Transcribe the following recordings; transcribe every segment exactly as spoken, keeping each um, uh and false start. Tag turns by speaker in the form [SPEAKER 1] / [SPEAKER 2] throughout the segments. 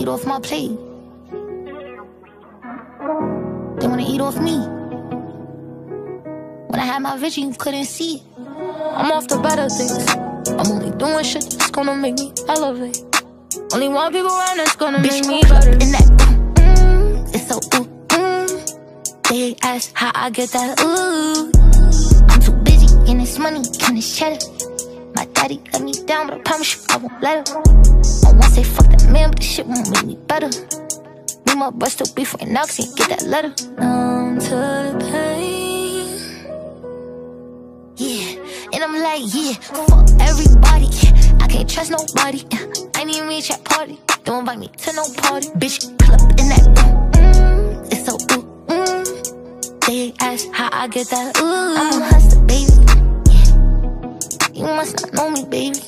[SPEAKER 1] eat off my plate. They wanna eat off me. When I had my vision, you couldn't see it. I'm off the better things. I'm only doing shit that's gonna make me elevate. Only one people around that's gonna Bitch, make me better. In that mm, it's so ooh, mm. They ask how I get that ooh. I'm too busy in this money, in this cheddar. My daddy let me down, but I promise you I won't let her. I won't say fuck that man, but this shit won't make me better. Me my bruh still beef right now, cause he ain't get that letter. Numb to the pain. Yeah, and I'm like, yeah, fuck everybody. I can't trust nobody. I ain't even reach that party. Don't invite me to no party. Bitch, pull up in that mm, it's so ooh, mm. They ask how I get that ooh. I'm a hustler, baby. You must not know me, baby.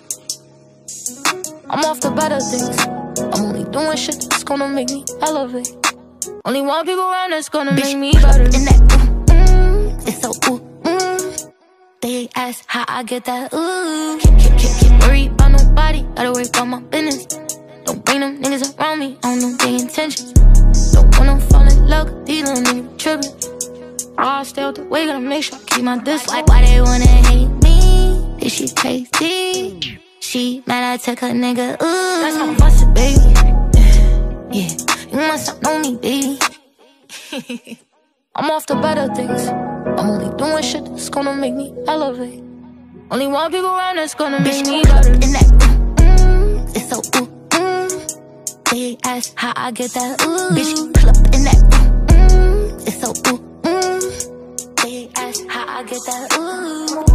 [SPEAKER 1] I'm off the better things. I'm only doing shit that's gonna make me elevate. Only one people around that's gonna Bitch, make me better. In that ooh, mm, it's so ooh, mm. They ask how I get that ooh. Can't, can't, can't, can't worry about nobody. Gotta worry about my business. Don't bring them niggas around me. I don't know their intentions. Don't wanna fall in love, cause these little niggas trippin'. I stay out the way, gotta make sure I keep my distance. Why, why they wanna hate me? Is she crazy? She mad I took her nigga, ooh. That's my busted, baby. Yeah, you must not know me, baby. I'm off the better things. I'm only doing shit that's gonna make me elevate. Only one people around that's gonna Bitch, make me better. In that mm, it's so ooh, mm. They ask how I get that ooh. Bitch, pull up in that mm, it's so ooh, mm. They ask how I get that ooh.